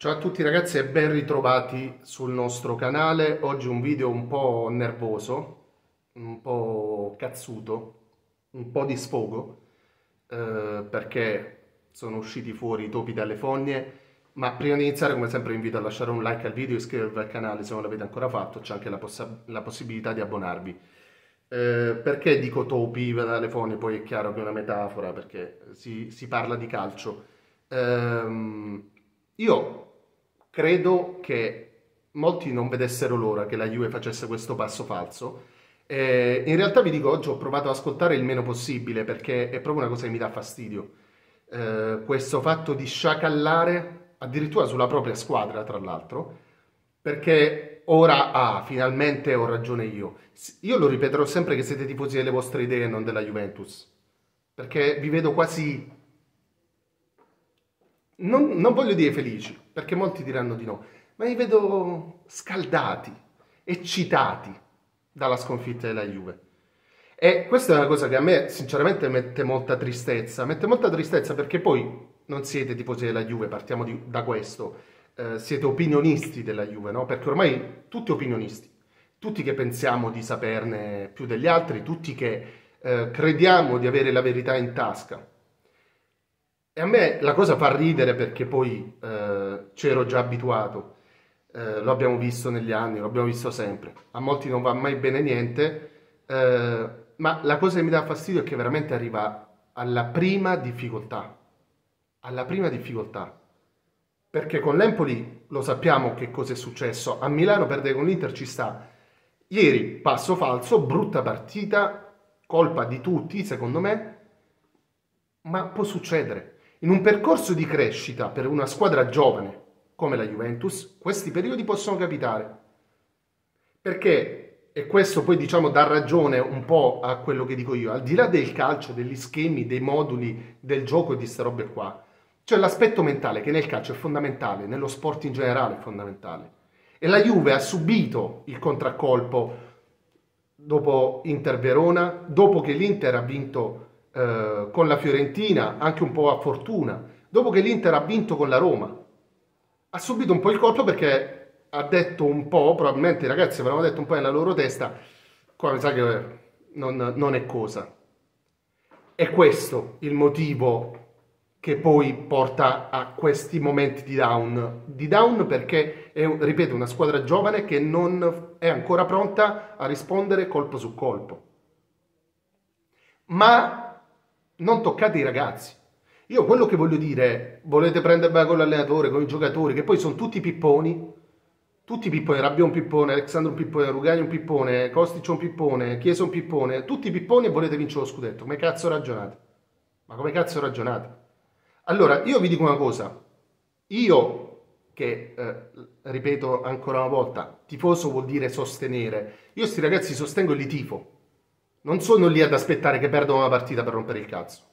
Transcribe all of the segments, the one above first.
Ciao a tutti ragazzi e ben ritrovati sul nostro canale. Oggi un video un po' nervoso, un po' cazzuto, un po' di sfogo, perché sono usciti fuori i topi dalle fogne. Ma prima di iniziare, come sempre, vi invito a lasciare un like al video e iscrivervi al canale se non l'avete ancora fatto. C'è anche la possibilità di abbonarvi. Perché dico topi dalle fogne? Poi è chiaro che è una metafora perché si parla di calcio. Io credo che molti non vedessero l'ora che la Juve facesse questo passo falso. In realtà vi dico, oggi ho provato ad ascoltare il meno possibile perché è proprio una cosa che mi dà fastidio. Questo fatto di sciacallare addirittura sulla propria squadra, tra l'altro, perché ora, finalmente ho ragione io. Io lo ripeterò sempre che siete tifosi delle vostre idee e non della Juventus, perché vi vedo quasi non voglio dire felici, perché molti diranno di no, ma li vedo scaldati, eccitati dalla sconfitta della Juve. E questa è una cosa che a me sinceramente mette molta tristezza perché poi non siete tifosi della Juve, partiamo da questo, siete opinionisti della Juve, no? Perché ormai tutti opinionisti, tutti che pensiamo di saperne più degli altri, tutti che crediamo di avere la verità in tasca. E a me la cosa fa ridere perché poi c'ero già abituato, lo abbiamo visto negli anni, lo abbiamo visto sempre. A molti non va mai bene niente, ma la cosa che mi dà fastidio è che veramente arriva alla prima difficoltà. Alla prima difficoltà. Perché con l'Empoli lo sappiamo che cosa è successo. A Milano perdere con l'Inter ci sta. Ieri passo falso, brutta partita, colpa di tutti secondo me, ma può succedere. In un percorso di crescita per una squadra giovane come la Juventus, questi periodi possono capitare. Perché, e questo poi diciamo dà ragione un po' a quello che dico io, al di là del calcio, degli schemi, dei moduli, del gioco e di queste robe qua, c'è l'aspetto mentale che nel calcio è fondamentale, nello sport in generale è fondamentale. E la Juve ha subito il contraccolpo dopo Inter-Verona, dopo che l'Inter ha vinto con la Fiorentina, anche un po' a fortuna, dopo che l'Inter ha vinto con la Roma. Ha subito un po' il colpo perché ha detto un po', probabilmente i ragazzi avevano detto un po' nella loro testa, qua mi sa che non è cosa. È questo il motivo che poi porta a questi momenti di down perché è, ripeto, una squadra giovane che non è ancora pronta a rispondere colpo su colpo. Ma non toccate i ragazzi. Io quello che voglio dire è, volete prendervela con l'allenatore, con i giocatori, che poi sono tutti pipponi, Rabiot un pippone, Alexandro un pippone, Rugani un pippone, Kostic un pippone, Chiesa un pippone, tutti pipponi e volete vincere lo scudetto. Come cazzo ragionate? Ma come cazzo ragionate? Allora, io vi dico una cosa, io che, ripeto ancora una volta, tifoso vuol dire sostenere, io sti ragazzi sostengo e li tifo, non sono lì ad aspettare che perdano una partita per rompere il cazzo,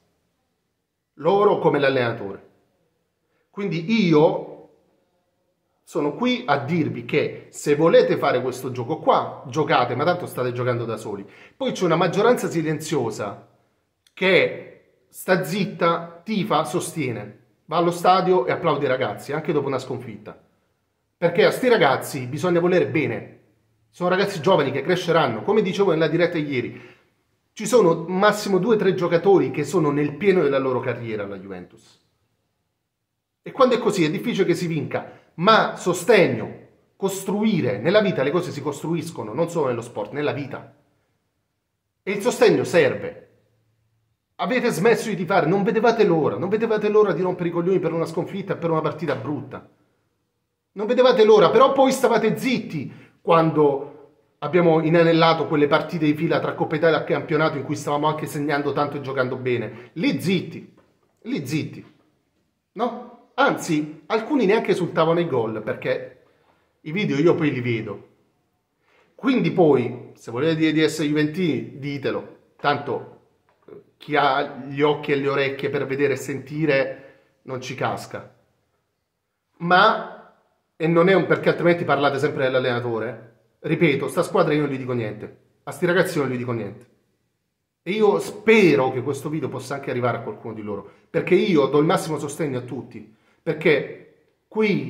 loro come l'allenatore. Quindi io sono qui a dirvi che se volete fare questo gioco qua, giocate, ma tanto state giocando da soli. Poi c'è una maggioranza silenziosa che sta zitta, tifa, sostiene, va allo stadio e applaude i ragazzi, anche dopo una sconfitta. Perché a sti ragazzi bisogna volere bene. Sono ragazzi giovani che cresceranno. Come dicevo nella diretta ieri, ci sono massimo 2 o 3 giocatori che sono nel pieno della loro carriera alla Juventus. E quando è così è difficile che si vinca, ma sostegno, costruire, nella vita le cose si costruiscono, non solo nello sport, nella vita. E il sostegno serve. Avete smesso di tifare, non vedevate l'ora di rompere i coglioni per una sconfitta e per una partita brutta. Non vedevate l'ora, però poi stavate zitti quando abbiamo inanellato quelle partite di fila tra Coppa Italia e campionato in cui stavamo anche segnando tanto e giocando bene. Lì zitti, no? Anzi, alcuni neanche esultavano ai gol perché i video io poi li vedo. Quindi poi, se volete dire di essere juventini, ditelo. Tanto chi ha gli occhi e le orecchie per vedere e sentire non ci casca. Ma, e non è un perché altrimenti parlate sempre dell'allenatore, ripeto, sta squadra io non gli dico niente, a sti ragazzi non gli dico niente. E io spero che questo video possa anche arrivare a qualcuno di loro, perché io do il massimo sostegno a tutti, perché qui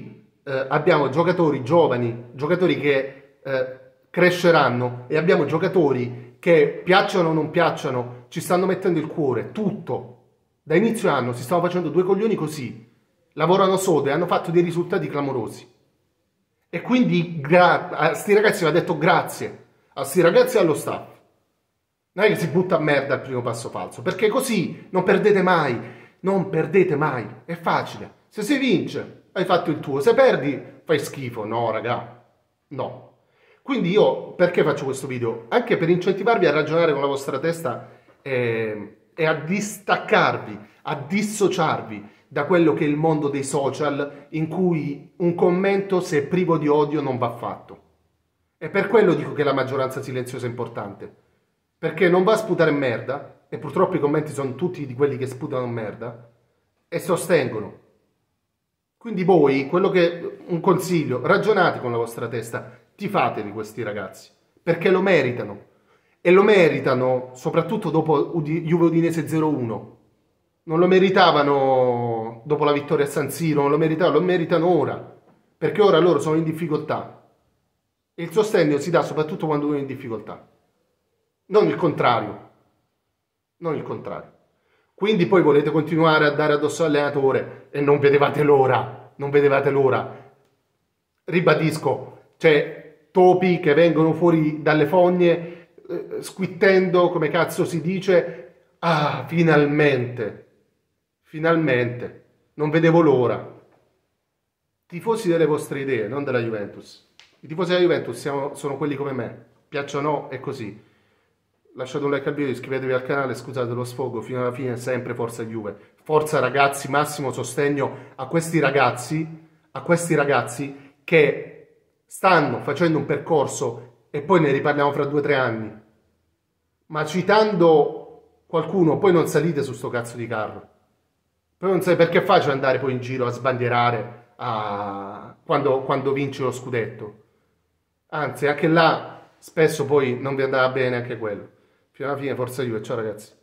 abbiamo giocatori giovani, giocatori che cresceranno, e abbiamo giocatori che, piacciono o non piacciono, ci stanno mettendo il cuore, tutto. Da inizio anno si stanno facendo due coglioni così, lavorano sodo e hanno fatto dei risultati clamorosi. E quindi a sti ragazzi va detto grazie, a sti ragazzi e allo staff. Non è che si butta a merda al primo passo falso, perché così non perdete mai, non perdete mai, è facile. Se si vince, hai fatto il tuo, se perdi, fai schifo. No, raga, no. Quindi io, perché faccio questo video? Anche per incentivarvi a ragionare con la vostra testa e a distaccarvi, a dissociarvi da quello che è il mondo dei social, in cui un commento, se è privo di odio, non va fatto. E per quello dico che la maggioranza silenziosa è importante, perché non va a sputare merda, e purtroppo i commenti sono tutti di quelli che sputano merda, e sostengono. Quindi voi, un consiglio, ragionate con la vostra testa, tifatevi questi ragazzi, perché lo meritano. E lo meritano soprattutto dopo Juve Udinese 0-1. Non lo meritavano dopo la vittoria a San Siro, non lo meritavano, lo meritano ora, perché ora loro sono in difficoltà. E il sostegno si dà soprattutto quando uno è in difficoltà. Non il contrario. Non il contrario. Quindi poi volete continuare a dare addosso all'allenatore e non vedevate l'ora. Non vedevate l'ora. Ribadisco, c'è topi che vengono fuori dalle fogne squittendo, come cazzo si dice, ah, finalmente, finalmente, non vedevo l'ora. Tifosi delle vostre idee, non della Juventus. I tifosi della Juventus sono quelli come me, piacciono o no, è così. Lasciate un like al video, iscrivetevi al canale, scusate lo sfogo, fino alla fine sempre forza Juve. Forza ragazzi, massimo sostegno a questi ragazzi che stanno facendo un percorso, e poi ne riparliamo fra 2 o 3 anni. Ma citando qualcuno, poi non salite su sto cazzo di carro. Poi non sai perché è facile andare poi in giro a sbandierare quando vinci lo scudetto. Anzi, anche là spesso poi non vi andava bene anche quello. Fino alla fine, forza Juve, ciao ragazzi.